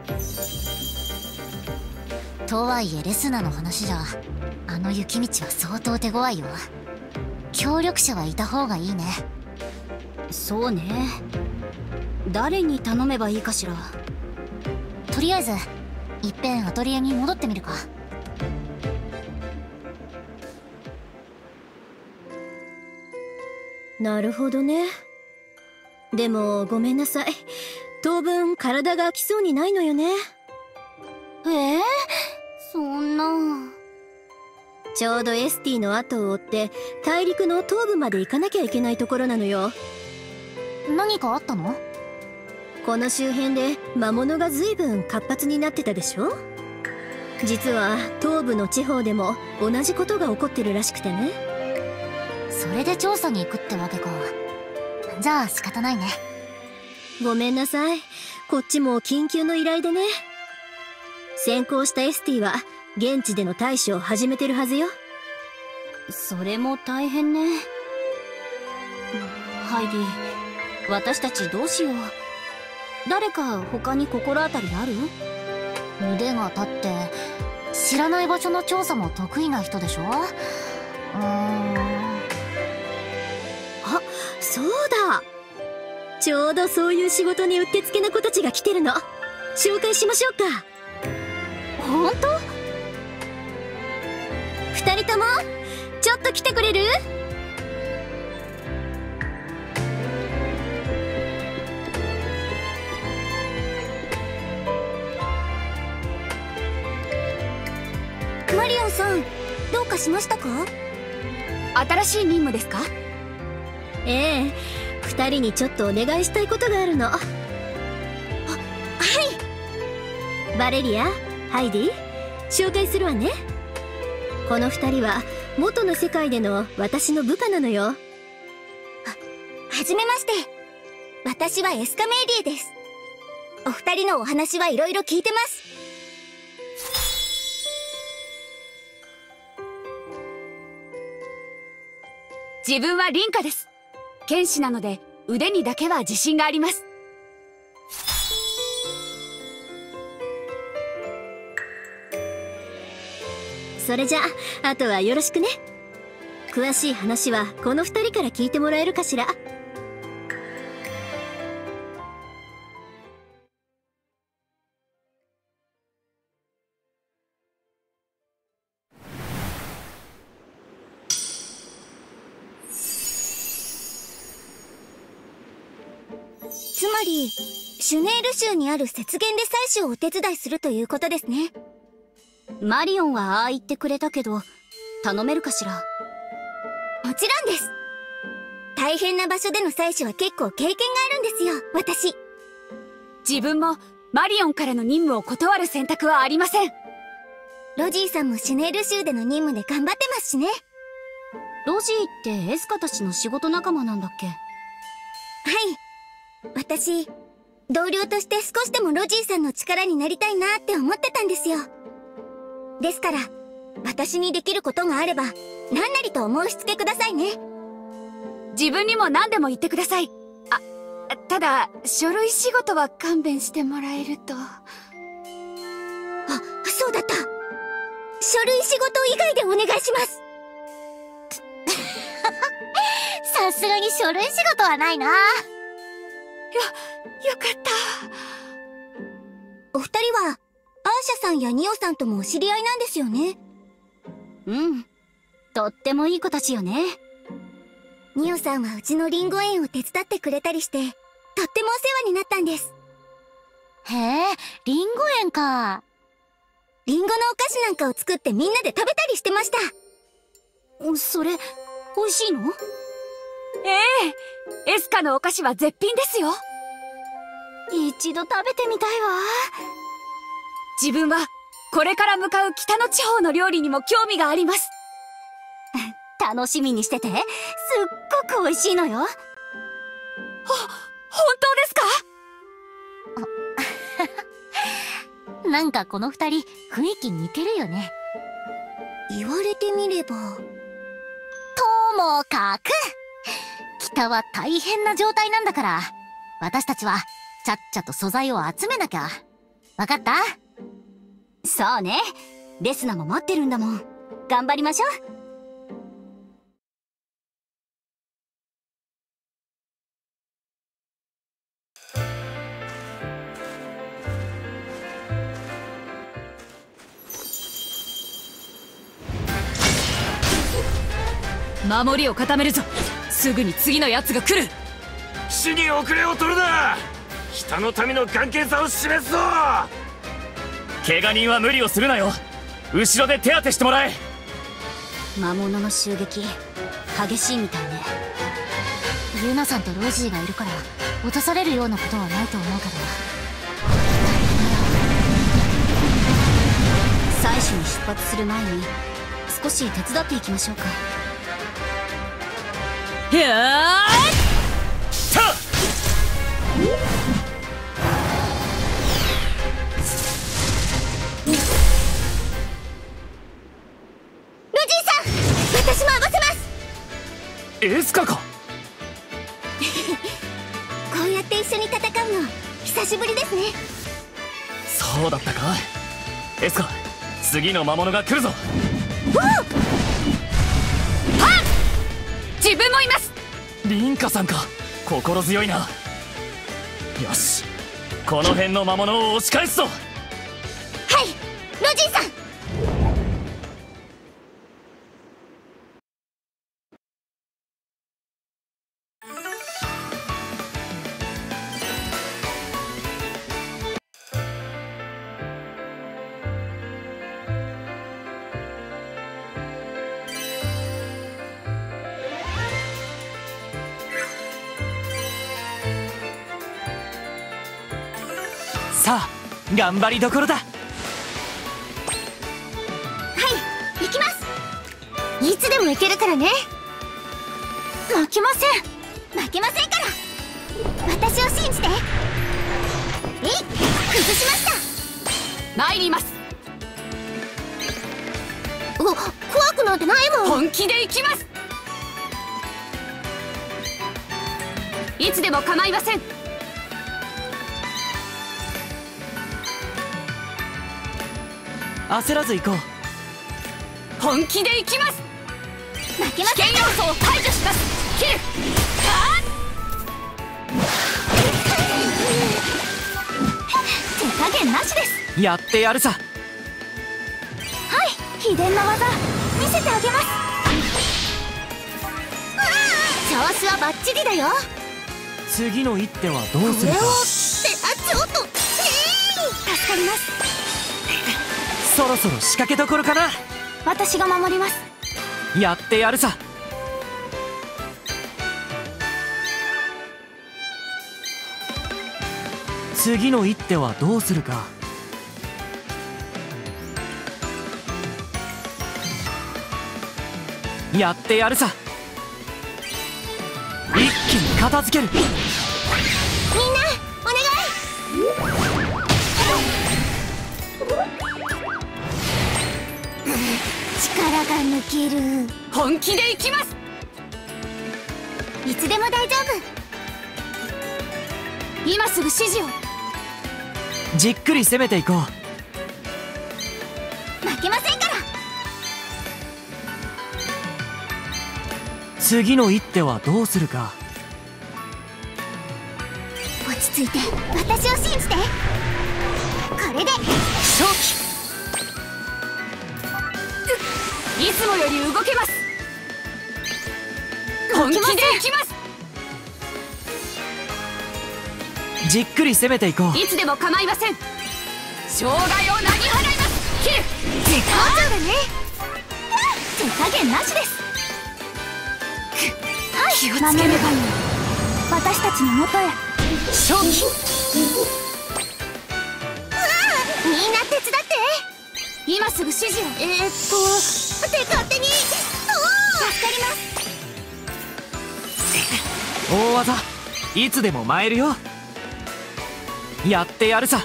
とはいえレスナーの話じゃ、あの雪道は相当手強いよ。協力者はいた方がいいね。 そうね。誰に頼めばいいかしら。 とりあえずいっぺんアトリエに戻ってみるか。 なるほどね。でもごめんなさい、当分体が空きそうにないのよね。 そんな。 ちょうどエスティの後を追って大陸の東部まで行かなきゃいけないところなのよ。 何かあったの？ この周辺で魔物が随分活発になってたでしょ。実は東部の地方でも同じことが起こってるらしくてね。 それで調査に行くってわけか。じゃあ仕方ないね。 ごめんなさい、こっちも緊急の依頼でね。先行したエスティは現地での対処を始めてるはずよ。 それも大変ね。ハイディ、私たちどうしよう。誰か他に心当たりある？ 腕が立って知らない場所の調査も得意な人でしょ。 あ、そうだ、ちょうどそういう仕事にうってつけな子たちが来てるの。紹介しましょうか。 本当 ？2人ともちょっと来てくれる？ マリオンさん、どうかしましたか？新しい任務ですか？ ええ、2人にちょっとお願いしたいことがあるの。はい。バレリア、ハイディ、紹介するわね。この2人は元の世界での私の部下なのよ。 はじめまして。私はエスカメイリーです。お二人のお話はいろいろ聞いてます。自分はリンカです。剣士なので腕にだけは自信があります。 それじゃあ、あとはよろしくね。詳しい話はこの2人から聞いてもらえるかしら。 つまりシュネール州にある雪原で採取をお手伝いするということですね。マリオンはああ言ってくれたけど、頼めるかしら。もちろんです。大変な場所での採取は結構経験があるんですよ、私。自分もマリオンからの任務を断る選択はありません。ロジーさんもシュネール州での任務で頑張ってますしね。ロジーってエスカたちの仕事仲間なんだっけ？はい。私、同僚として少しでもロジーさんの力になりたいなって思ってたんですよ。ですから、私にできることがあれば、何なりとお申し付けくださいね。自分にも何でも言ってください。ただ、書類仕事は勘弁してもらえると。そうだった。書類仕事以外でお願いします。 さすがに書類仕事はないな。 よかった。お二人は、アーシャさんやニオさんともお知り合いなんですよね。うん。とってもいい子たちよね。ニオさんはうちのリンゴ園を手伝ってくれたりして、とってもお世話になったんです。 へえ、リンゴ園か。 リンゴのお菓子なんかを作ってみんなで食べたりしてました。それ、美味しいの？エスカのお菓子は絶品ですよ。一度食べてみたいわ。自分はこれから向かう北の地方の料理にも興味があります。楽しみにしてて。すっごく美味しいのよ。本当ですか？ なんかこの二人雰囲気似てるよね。 言われてみれば。 ともかく北は大変な状態なんだから、私たちはちゃっちゃと素材を集めなきゃ。 わかった？ そうね。レスナも待ってるんだもん。頑張りましょう。 守りを固めるぞ。すぐに次のやつが来る。 死に遅れを取るな。人の民の関係さを示すぞ。 怪我人は無理をするなよ。後ろで手当てしてもらえ。 魔物の襲撃激しいみたいね。 ユナさんとロジーがいるから落とされるようなことはないと思うけど。 採取に出発する前に少し手伝っていきましょうか。 ひゃーさあ私も合わせます。 エスカか。 こうやって一緒に戦うの久しぶりですね。 そうだったか。エスカ、次の魔物が来るぞ。 自分もいます。 リンカさんか。心強いな。よし、この辺の魔物を押し返すぞ。 はい、ロジーさん。 さあ頑張りどころだ。 はい、行きます。いつでも行けるからね。負けません。負けませんから。私を信じて。崩しました。 参ります。 怖くなんてないもん。 本気で行きます。いつでも構いません。 焦らず行こう。 本気で行きます。 負けません。 危険要素を排除します。切る。 手加減なしです。 やってやるさ。 はい、秘伝の技見せてあげます。調子はバッチリだよ。 次の一手はどうするか。 ちょっと助かります。 そろそろ仕掛けどころかな。 私が守ります。 やってやるさ。次の一手はどうするか。やってやるさ。一気に片付ける。 みんなお願い。力が抜ける。 本気で行きます。 いつでも大丈今すぐ指示を。 じっくり攻めていこう。 夫。負けませんから。 次の一手はどうするか。 落ち着いて私を信じて。これで勝機。いつもより動けます。本気で行きます。 じっくり攻めていこう。 いつでも構いません。障害を投げ払います。切る。 絶好調だね。手加減なしです。はい、 気をつければいい。 私たちの元へ。 勝機。 みんな手伝って。 今すぐ指示を。 手勝手に。助かります。 大技いつでも舞えるよ。やってやるさ。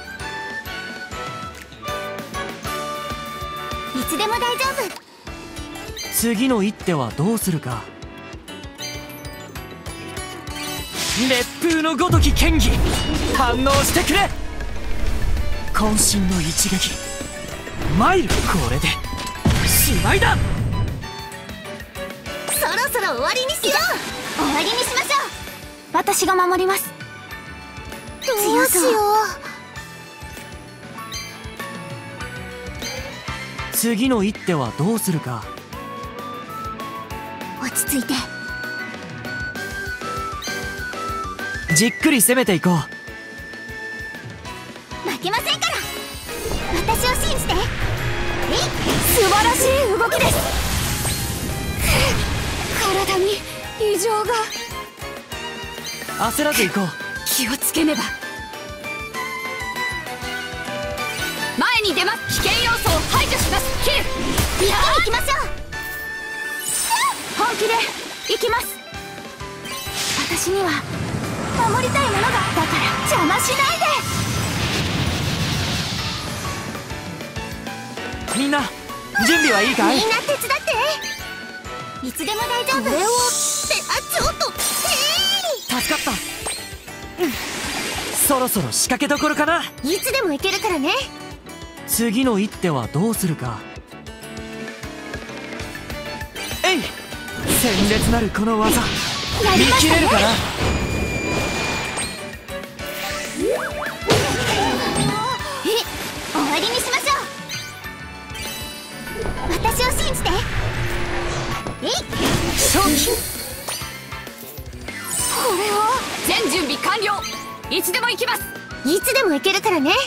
いつでも大丈夫。 次の一手はどうするか。烈風のごとき剣技反応してくれ。 渾身の一撃マイル。これでしまいだ。 そろそろ終わりにしよう。終わりにしましょう。私が守ります。 どうしよ次の一手はどうするか。 落ち着いて。 じっくり攻めていこう。 負けませんから。私を信じて。素晴らしい動きです。体に異常が。 焦らずいこう。 気をつけねば。前に出ます。危険要素を排除します。キル。 一気に行きましょう。本気で行きます。私には守りたいものが。だから邪魔しないで。 みんな準備はいいかい。 みんな手伝って。いつでも大丈夫。これをってちょっと助かった。そろそろ仕掛けどころかな。 いつでも行けるからね。 次の一手はどうするか。えい、鮮烈なるこの技見切れるかな。 終わりにしましょう。私を信じて。 勝利。 これを全準備完了。いつでも行きます。 いつでも行けるからね。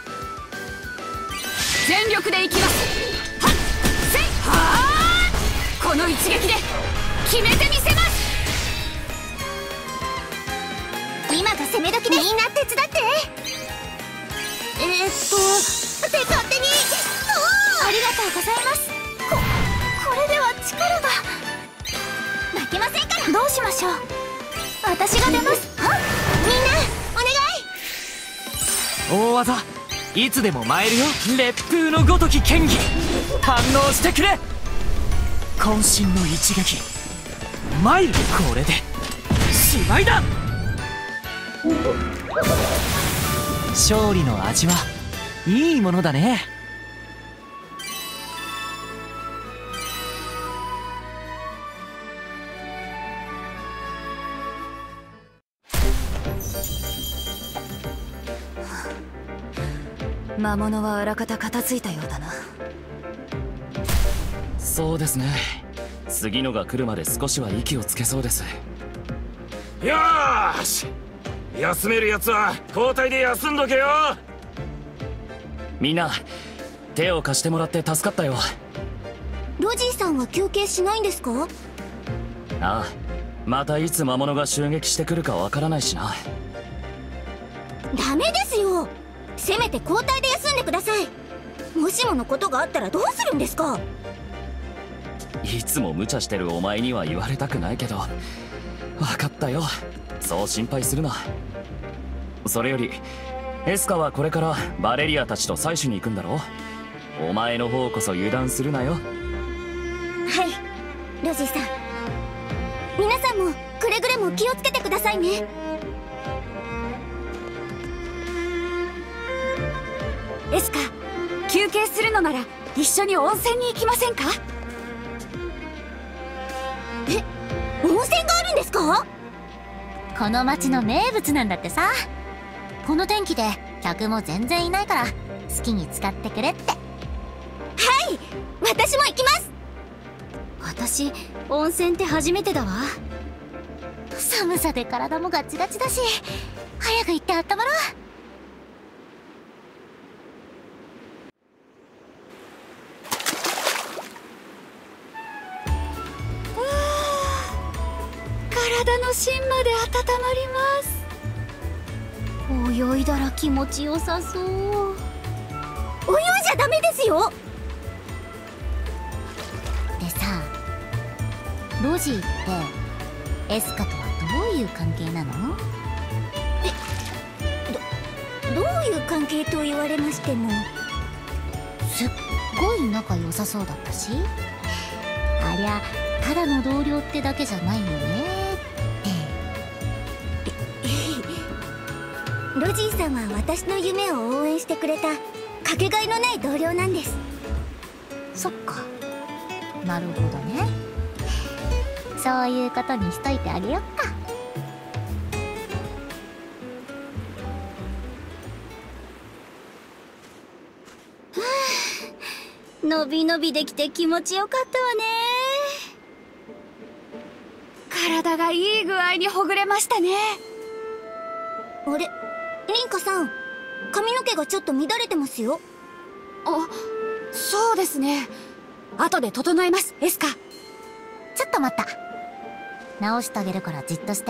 全力で行きます。はっせいはー。この一撃で決めてみせます。 今が攻め時で。みんな手伝って。って勝手に。ありがとうございます。これでは力が。負けませんから。どうしましょう。私が出ます。みんなお願い。 大技いつでも舞えるよ。烈風のごとき剣技反応してくれ。渾身の一撃マイル。これでしまいだ。勝利の味はいいものだね。 魔物はあらかた片付いたようだな。 そうですね。次のが来るまで少しは息をつけそうです。 よーし、休めるやつは交代で休んどけよ。 みんな手を貸してもらって助かったよ。 ロジーさんは休憩しないんですか。 ああ、またいつ魔物が襲撃してくるかわからないしな。 ダメですよ。せめて交代で休んでください。もしものことがあったらどうするんですか。 いつも無茶してるお前には言われたくないけど、分かったよ。そう心配するな。それよりエスカはこれからバレリアたちと採取に行くんだろう。お前の方こそ油断するなよ。 はい、ロジーさん。皆さんもくれぐれも気をつけてくださいね。 エスカ、休憩するのなら一緒に温泉に行きませんか。 温泉があるんですか。 この町の名物なんだってさ。この天気で客も全然いないから好きに使ってくれって。 はい、私も行きます。 私温泉って初めてだわ。 寒さで体もガチガチだし、早く行ってあったまろう。 体の芯まで温まります。泳いだら気持ちよさそう。 泳いじゃダメですよ。 でさ、ロジーってエスカとはどういう関係なの？ どういう関係と言われましても、 すっごい仲良さそうだったし、ありゃただの同僚ってだけじゃないよねって。 ロジーさんは私の夢を応援してくれたかけがえのない同僚なんです。 そっか、なるほどね。そういうことにしといてあげよっか。 のびのびできて気持ちよかったわね。 体がいい具合にほぐれましたね。 あれ、リンカさん、髪の毛がちょっと乱れてますよ。 あ、そうですね。後で整えます、エスカ。 ちょっと待った。直してあげるからじっとして。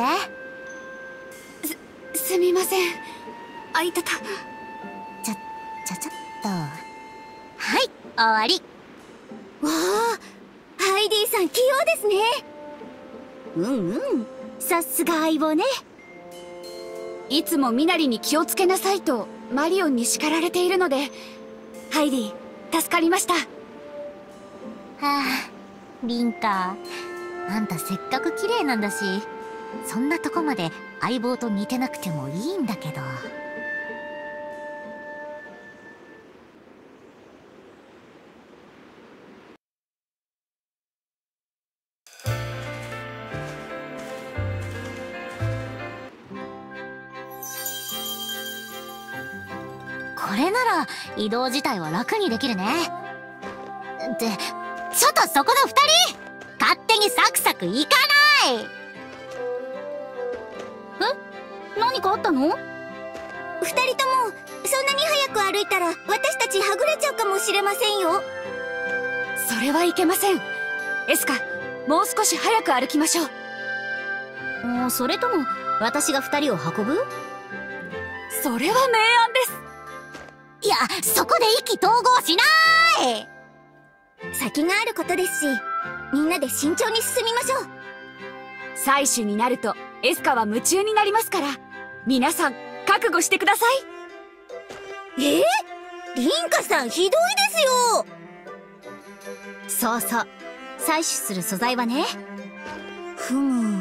すみません。あ、いたた。 ちょっと。はい、終わり。 わあ、ハイディさん器用ですね。さすが相棒ね。 いつもミナリに気をつけなさいとマリオンに叱られているので、ハイディ、助かりました。 はあ、リンカ、あんたせっかく綺麗なんだし、そんなとこまで相棒と似てなくてもいいんだけど。これなら移動自体は楽にできるね。ってちょっとそこの二人、勝手にサクサクいかない。 何かあったの？二人ともそんなに早く歩いたら私たちはぐれちゃうかもしれませんよ。 それはいけません。エスカ、もう少し早く歩きましょう。 それとも私が二人を運ぶ？ それは明暗です。 いや、そこで意気投合しない。 先があることですし、みんなで慎重に進みましょう。 採取になるとエスカは夢中になりますから、皆さん覚悟してください。 リンカさんひどいですよ。 そうそう、採取する素材はね。 ふむ。